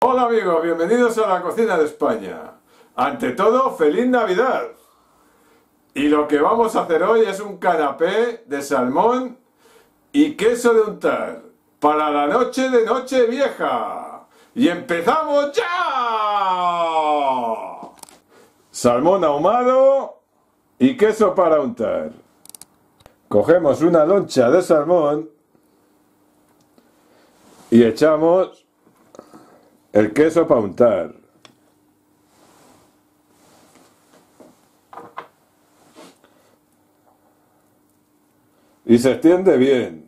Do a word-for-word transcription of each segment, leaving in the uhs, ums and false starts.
Hola amigos, bienvenidos a la cocina de España. Ante todo, ¡feliz Navidad! Y lo que vamos a hacer hoy es un canapé de salmón y queso de untar para la noche de Nochevieja. ¡Y empezamos ya! Salmón ahumado y queso para untar. Cogemos una loncha de salmón y echamos el queso para untar. Y se extiende bien.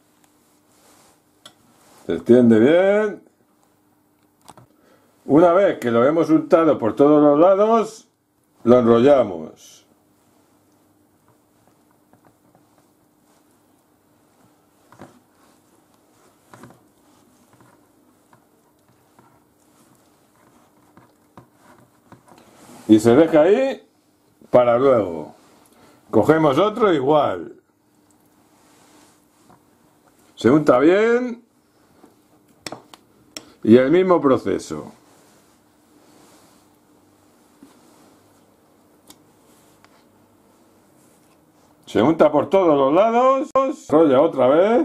Se extiende bien. Una vez que lo hemos untado por todos los lados, lo enrollamos. Y se deja ahí para luego. Cogemos otro igual. Se unta bien. Y el mismo proceso. Se unta por todos los lados. Enrolla otra vez.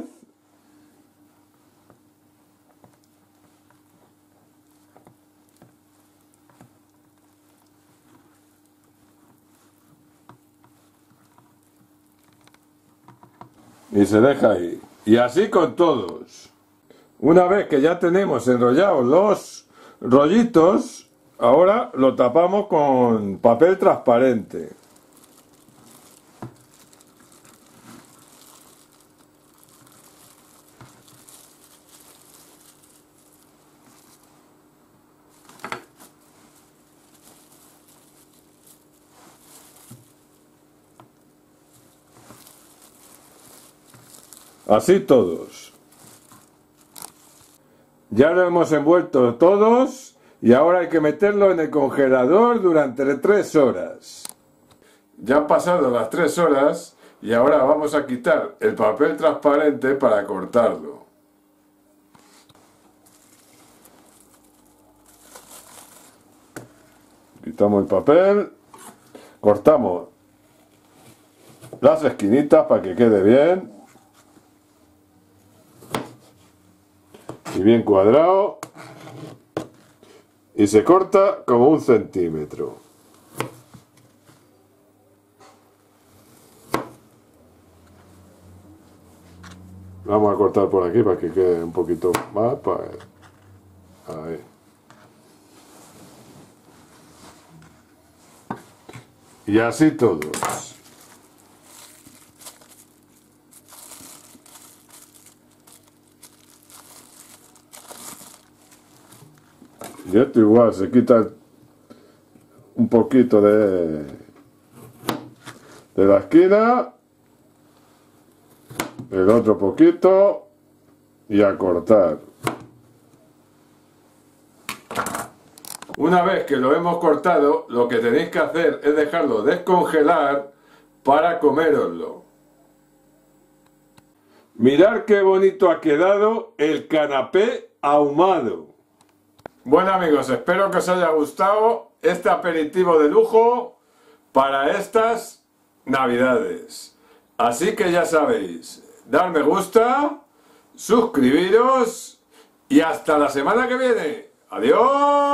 Y se deja ahí. Y así con todos. Una vez que ya tenemos enrollados los rollitos, ahora lo tapamos con papel transparente. Así todos. Ya lo hemos envuelto todos y ahora hay que meterlo en el congelador durante tres horas. Ya han pasado las tres horas y ahora vamos a quitar el papel transparente para cortarlo. Quitamos el papel, cortamos las esquinitas para que quede bien. Y bien cuadrado, y se corta como un centímetro. Vamos a cortar por aquí para que quede un poquito más. Para... Ahí. Y así todos. Y esto igual, se quita un poquito de, de la esquina, el otro poquito y a cortar. Una vez que lo hemos cortado, lo que tenéis que hacer es dejarlo descongelar para coméroslo. Mirad qué bonito ha quedado el canapé ahumado. Bueno amigos, espero que os haya gustado este aperitivo de lujo para estas Navidades. Así que ya sabéis, dar me gusta, suscribiros y hasta la semana que viene. ¡Adiós!